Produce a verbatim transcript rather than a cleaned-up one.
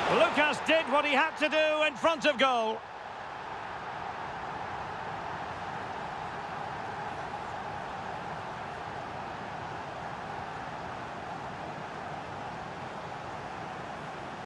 Lucas did what he had to do in front of goal.